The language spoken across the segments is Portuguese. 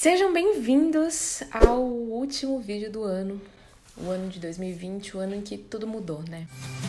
Sejam bem-vindos ao último vídeo do ano, o ano de 2020, o ano em que tudo mudou, né?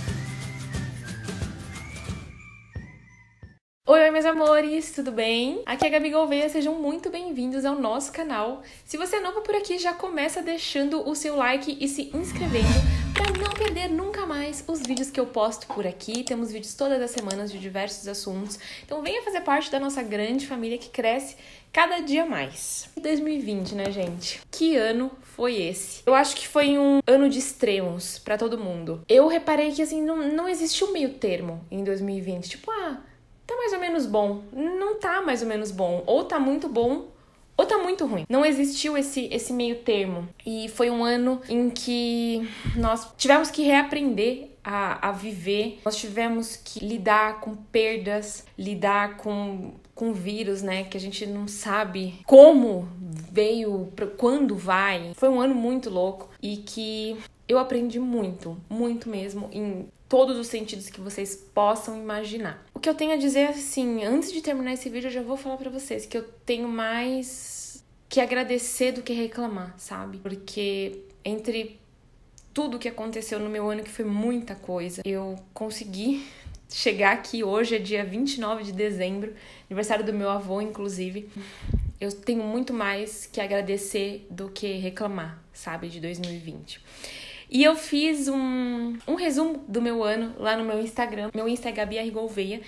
Oi, meus amores, tudo bem? Aqui é a Gabi Gouveia, sejam muito bem-vindos ao nosso canal. Se você é novo por aqui, já começa deixando o seu like e se inscrevendo para não perder nunca mais os vídeos que eu posto por aqui. Temos vídeos todas as semanas de diversos assuntos, então venha fazer parte da nossa grande família que cresce cada dia mais. 2020, né, gente? Que ano foi esse? Eu acho que foi um ano de extremos pra todo mundo. Eu reparei que, assim, não existe um meio termo em 2020. Tipo, tá mais ou menos bom. Não tá mais ou menos bom. Ou tá muito bom, ou tá muito ruim. Não existiu esse meio termo. E foi um ano em que nós tivemos que reaprender a viver. Nós tivemos que lidar com perdas, lidar com vírus, né? Que a gente não sabe como veio, quando vai. Foi um ano muito louco e que eu aprendi muito, muito mesmo, em todos os sentidos que vocês possam imaginar. O que eu tenho a dizer, assim, antes de terminar esse vídeo, eu já vou falar pra vocês que eu tenho mais que agradecer do que reclamar, sabe? Porque entre tudo que aconteceu no meu ano, que foi muita coisa, eu consegui chegar aqui. Hoje é dia 29 de dezembro, aniversário do meu avô, inclusive. Eu tenho muito mais que agradecer do que reclamar, sabe, de 2020. E eu fiz um resumo do meu ano lá no meu Instagram. Meu Insta é Gabi Gouveia.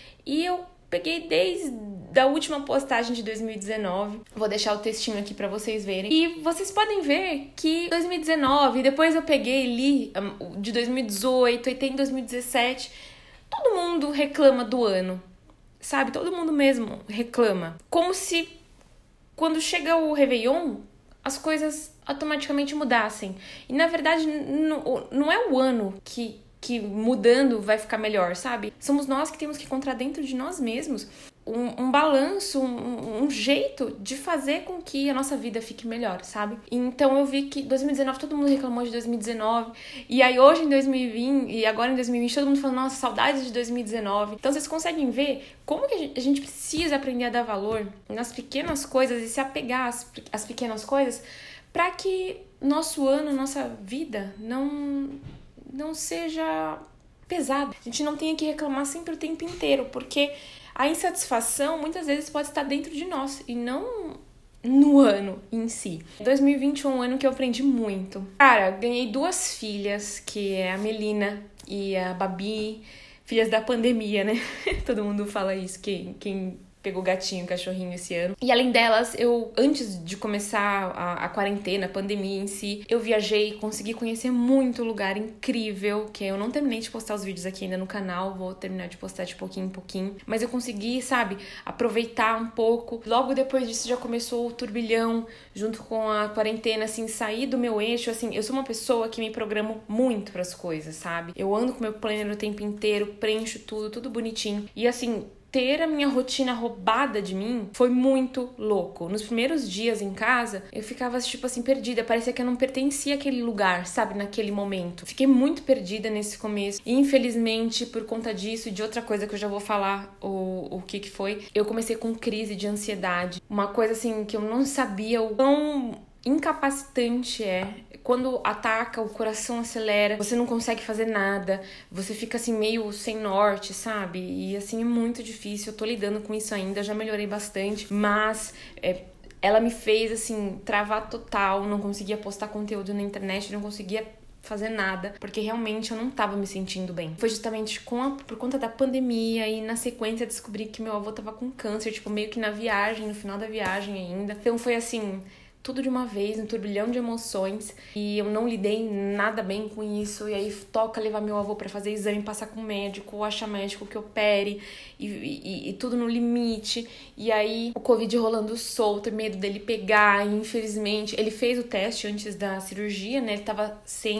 E eu peguei desde a última postagem de 2019. Vou deixar o textinho aqui pra vocês verem. E vocês podem ver que 2019, depois eu peguei e li de 2018, e tem 2017. Todo mundo reclama do ano, sabe? Todo mundo mesmo reclama. Como se quando chega o Réveillon, as coisas automaticamente mudassem. E na verdade não é o ano que mudando vai ficar melhor, sabe? Somos nós que temos que encontrar dentro de nós mesmos um balanço, um jeito de fazer com que a nossa vida fique melhor, sabe? Então eu vi que 2019 todo mundo reclamou de 2019, e aí hoje em 2020 e agora em 2020 todo mundo falando, nossa, saudades de 2019. Então vocês conseguem ver como que a gente precisa aprender a dar valor nas pequenas coisas e se apegar às pequenas coisas para que nosso ano, nossa vida não seja pesado. A gente não tenha que reclamar sempre o tempo inteiro, porque a insatisfação muitas vezes pode estar dentro de nós e não no ano em si. 2020 é um ano que eu aprendi muito. Cara, ganhei 2 filhas, que é a Melina e a Babi, filhas da pandemia, né? Todo mundo fala isso, quem pegou gatinho, cachorrinho esse ano. E além delas, eu, antes de começar a quarentena, a pandemia em si, eu viajei, consegui conhecer muito lugar incrível, que eu não terminei de postar os vídeos aqui ainda no canal, vou terminar de postar de pouquinho em pouquinho. Mas eu consegui, sabe, aproveitar um pouco. Logo depois disso já começou o turbilhão, junto com a quarentena, assim, sair do meu eixo. Assim, eu sou uma pessoa que me programo muito pras coisas, sabe? Eu ando com meu planner o tempo inteiro, preencho tudo bonitinho. E assim, ter a minha rotina roubada de mim foi muito louco. Nos primeiros dias em casa, eu ficava, tipo assim, perdida. Parecia que eu não pertencia àquele lugar, sabe? Naquele momento. Fiquei muito perdida nesse começo. E, infelizmente, por conta disso e de outra coisa que eu já vou falar o que foi, eu comecei com crise de ansiedade. Uma coisa, assim, que eu não sabia o quão incapacitante é. Quando ataca, o coração acelera, você não consegue fazer nada, você fica assim meio sem norte, sabe? E assim é muito difícil, eu tô lidando com isso ainda, já melhorei bastante, mas ela me fez assim travar total, não conseguia postar conteúdo na internet, não conseguia fazer nada, porque realmente eu não tava me sentindo bem. Foi justamente por conta da pandemia e na sequência descobri que meu avô tava com câncer, tipo meio que na viagem, no final da viagem ainda. Então foi assim, tudo de uma vez, um turbilhão de emoções, e eu não lidei nada bem com isso. E aí toca levar meu avô pra fazer exame, passar com o médico, achar médico que opere, e tudo no limite. E aí o Covid rolando solto, medo dele pegar, e infelizmente ele fez o teste antes da cirurgia, né? Ele tava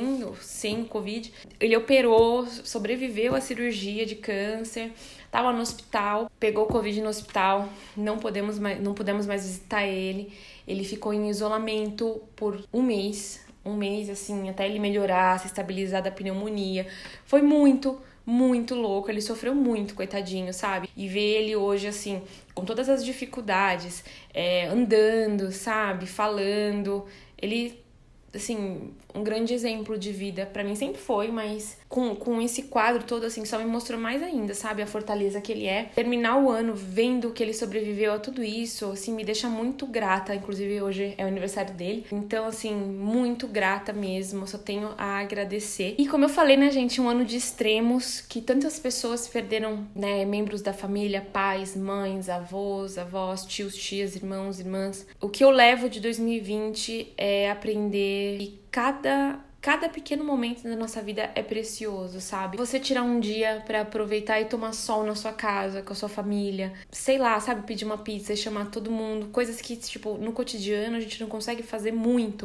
sem Covid. Ele operou, sobreviveu à cirurgia de câncer, tava no hospital, pegou Covid no hospital, não pudemos mais visitar ele. Ele ficou em isolamento por um mês, assim, até ele melhorar, se estabilizar da pneumonia. Foi muito, muito louco, ele sofreu muito, coitadinho, sabe? E ver ele hoje, assim, com todas as dificuldades, andando, sabe? Falando, ele, assim, um grande exemplo de vida pra mim sempre foi, mas com esse quadro todo, assim, só me mostrou mais ainda, sabe? A fortaleza que ele é. Terminar o ano vendo que ele sobreviveu a tudo isso, assim, me deixa muito grata. Inclusive, hoje é o aniversário dele. Então, assim, muito grata mesmo. Só tenho a agradecer. E como eu falei, né, gente? Um ano de extremos, que tantas pessoas perderam, né? Membros da família, pais, mães, avós, tios, tias, irmãos, irmãs. O que eu levo de 2020 é aprender que cada pequeno momento da nossa vida é precioso, sabe? Você tirar um dia pra aproveitar e tomar sol na sua casa, com a sua família. Sei lá, sabe? Pedir uma pizza e chamar todo mundo. Coisas que, tipo, no cotidiano a gente não consegue fazer muito.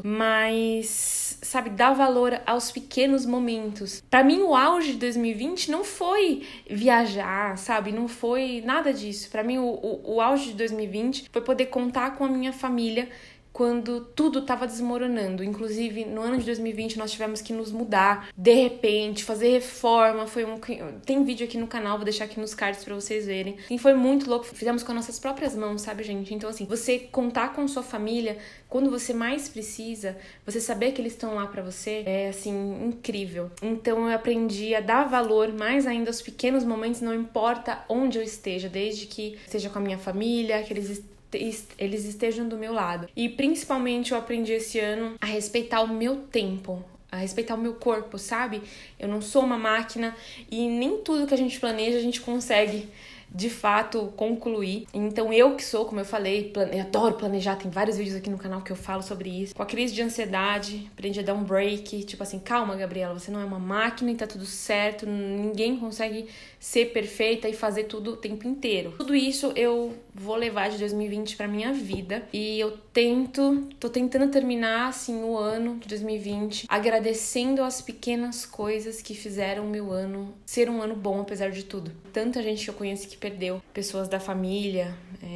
Mas, sabe? Dar valor aos pequenos momentos. Pra mim, o auge de 2020 não foi viajar, sabe? Não foi nada disso. Pra mim, o auge de 2020 foi poder contar com a minha família quando tudo estava desmoronando. Inclusive, no ano de 2020, nós tivemos que nos mudar, de repente, fazer reforma. Tem vídeo aqui no canal, vou deixar aqui nos cards pra vocês verem. E foi muito louco. Fizemos com as nossas próprias mãos, sabe, gente? Então, assim, você contar com sua família quando você mais precisa, você saber que eles estão lá pra você, é, assim, incrível. Então, eu aprendi a dar valor mais ainda aos pequenos momentos, não importa onde eu esteja, desde que esteja com a minha família, que eles estejam do meu lado. E principalmente eu aprendi esse ano a respeitar o meu tempo, a respeitar o meu corpo, sabe? Eu não sou uma máquina e nem tudo que a gente planeja a gente consegue de fato concluir. Então eu que sou, como eu falei, eu adoro planejar, tem vários vídeos aqui no canal que eu falo sobre isso. Com a crise de ansiedade, aprendi a dar um break, tipo assim, calma, Gabriela, você não é uma máquina e tá tudo certo, ninguém consegue ser perfeita e fazer tudo o tempo inteiro. Tudo isso eu vou levar de 2020 pra minha vida e eu tô tentando terminar assim o ano de 2020 agradecendo as pequenas coisas que fizeram o meu ano ser um ano bom apesar de tudo. Tanta gente que eu conheço que perdeu pessoas da família,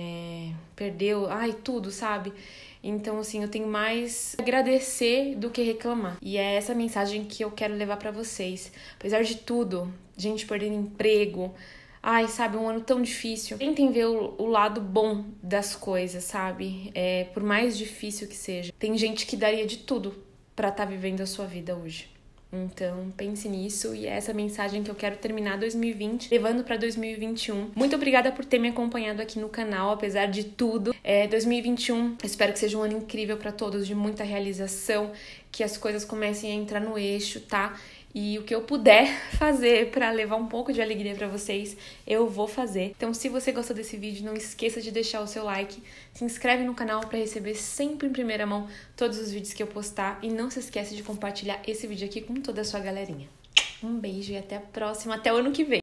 perdeu, tudo, sabe? Então, assim, eu tenho mais agradecer do que reclamar. E é essa mensagem que eu quero levar pra vocês. Apesar de tudo, gente perdendo emprego, sabe, um ano tão difícil. Tentem ver o lado bom das coisas, sabe? Por mais difícil que seja. Tem gente que daria de tudo pra estar vivendo a sua vida hoje. Então, pense nisso e é essa mensagem que eu quero terminar 2020, levando para 2021. Muito obrigada por ter me acompanhado aqui no canal, apesar de tudo. 2021, espero que seja um ano incrível para todos, de muita realização, que as coisas comecem a entrar no eixo, tá? E o que eu puder fazer para levar um pouco de alegria para vocês, eu vou fazer. Então, se você gostou desse vídeo, não esqueça de deixar o seu like, se inscreve no canal para receber sempre em primeira mão todos os vídeos que eu postar e não se esquece de compartilhar esse vídeo aqui com toda a sua galerinha. Um beijo e até a próxima, até o ano que vem!